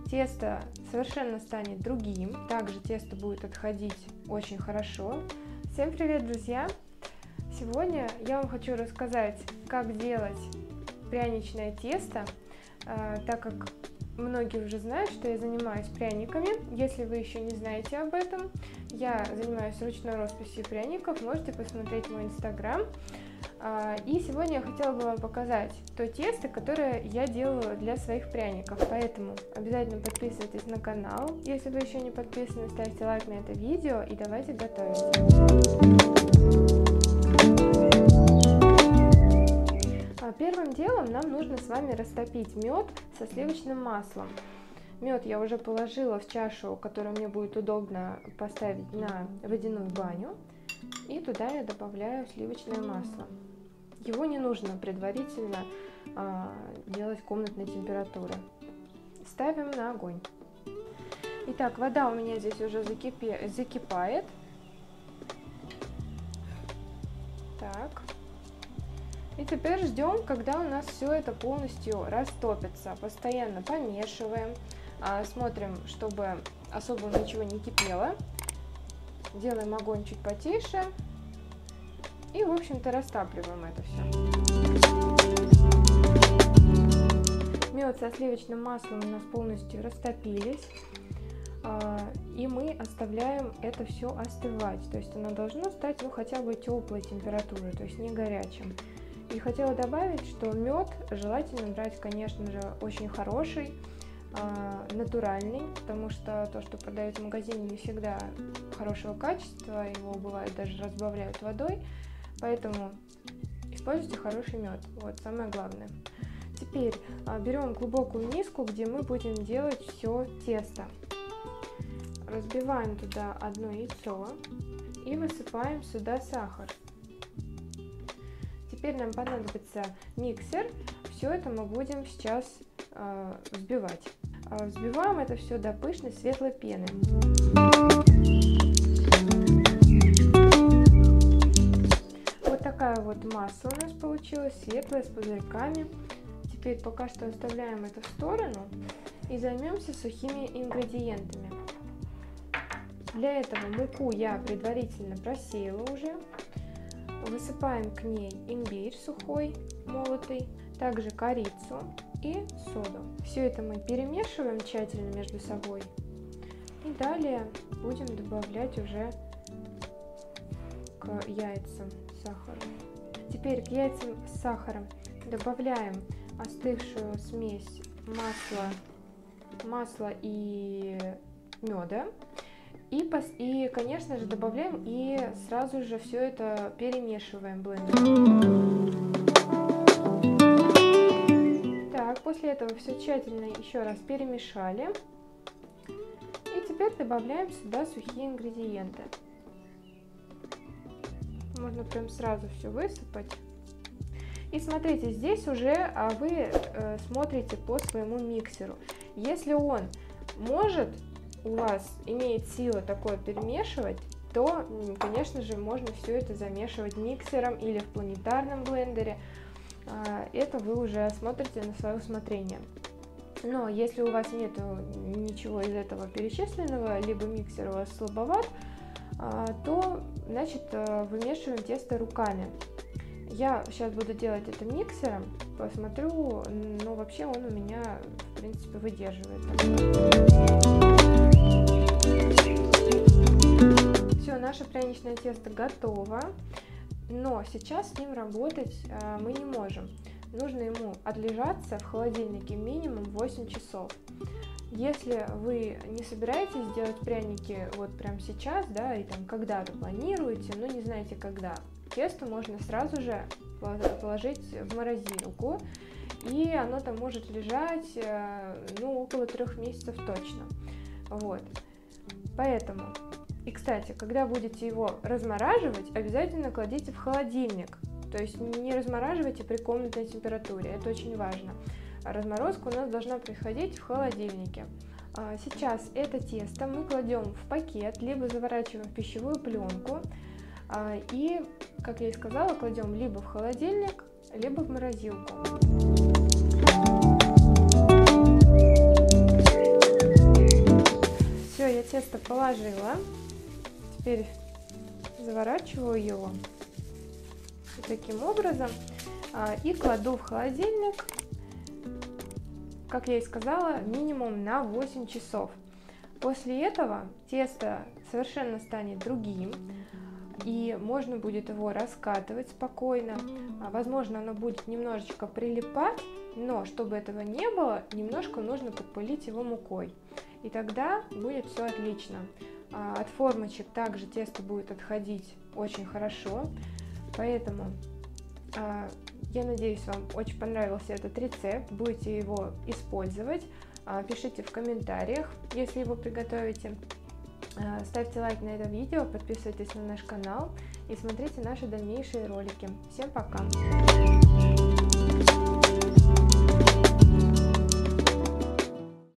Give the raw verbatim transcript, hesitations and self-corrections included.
тесто совершенно станет другим, также тесто будет отходить очень хорошо. Всем привет, друзья! Сегодня я вам хочу рассказать, как делать пряничное тесто, так как многие уже знают, что я занимаюсь пряниками. Если вы еще не знаете об этом, я занимаюсь ручной росписью пряников, можете посмотреть мой инстаграм. И сегодня я хотела бы вам показать то тесто, которое я делаю для своих пряников, поэтому обязательно подписывайтесь на канал, если вы еще не подписаны, ставьте лайк на это видео и давайте готовить. Первым делом нам нужно с вами растопить мед со сливочным маслом. Мед я уже положила в чашу, которую мне будет удобно поставить на водяную баню, и туда я добавляю сливочное масло. Его не нужно предварительно а, делать комнатной температуры. Ставим на огонь. Итак, вода у меня здесь уже закипе... закипает. Так. И теперь ждем, когда у нас все это полностью растопится. Постоянно помешиваем, а, смотрим, чтобы особо ничего не кипело. Делаем огонь чуть потише. И, в общем-то, растапливаем это все. Мед со сливочным маслом у нас полностью растопились. И мы оставляем это все остывать. То есть оно должно стать, ну, хотя бы теплой температурой, то есть не горячим. И хотела добавить, что мед желательно брать, конечно же, очень хороший, натуральный, потому что то, что продают в магазине, не всегда хорошего качества, его бывает даже разбавляют водой. Поэтому используйте хороший мед, вот самое главное. Теперь а, берем глубокую миску, где мы будем делать все тесто. Разбиваем туда одно яйцо и высыпаем сюда сахар. Теперь нам понадобится миксер. Все это мы будем сейчас а, взбивать. А, взбиваем это все до пышной светлой пены. Такая вот масса у нас получилась, светлая, с пузырьками. Теперь пока что оставляем это в сторону и займемся сухими ингредиентами. Для этого муку я предварительно просеяла уже. Высыпаем к ней имбирь сухой, молотый, также корицу и соду. Все это мы перемешиваем тщательно между собой. И далее будем добавлять уже к яйцам сахара. Теперь к яйцам с сахаром добавляем остывшую смесь масла, масла и меда. И, и, конечно же, добавляем и сразу же все это перемешиваем блендером. Так, после этого все тщательно еще раз перемешали. И теперь добавляем сюда сухие ингредиенты. Можно прям сразу все высыпать. И смотрите, здесь уже а вы э, смотрите по своему миксеру. Если он может, у вас имеет силу такое перемешивать, то, конечно же, можно все это замешивать миксером или в планетарном блендере. А, это вы уже смотрите на свое усмотрение. Но если у вас нет ничего из этого перечисленного, либо миксер у вас слабоват, то, значит, вымешиваем тесто руками. Я сейчас буду делать это миксером, посмотрю, но вообще он у меня, в принципе, выдерживает. Все, наше пряничное тесто готово, но сейчас с ним работать мы не можем. Нужно ему отлежаться в холодильнике минимум восемь часов. Если вы не собираетесь делать пряники вот прямо сейчас, да, и там когда-то планируете, но не знаете когда, тесто можно сразу же положить в морозилку, и оно там может лежать, ну, около трех месяцев точно. Вот. Поэтому, и, кстати, когда будете его размораживать, обязательно кладите в холодильник, то есть не размораживайте при комнатной температуре, это очень важно. Разморозка у нас должна происходить в холодильнике. Сейчас это тесто мы кладем в пакет, либо заворачиваем в пищевую пленку. И, как я и сказала, кладем либо в холодильник, либо в морозилку. тесто положила. Теперь заворачиваю его вот таким образом и кладу в холодильник, как я и сказала, минимум на восемь часов. После этого тесто совершенно станет другим, и можно будет его раскатывать спокойно. Возможно, оно будет немножечко прилипать, но чтобы этого не было, немножко нужно подпылить его мукой. И тогда будет все отлично. От формочек также тесто будет отходить очень хорошо. Поэтому я надеюсь, вам очень понравился этот рецепт. Будете его использовать. Пишите в комментариях, если его приготовите. Ставьте лайк на это видео, подписывайтесь на наш канал и смотрите наши дальнейшие ролики. Всем пока!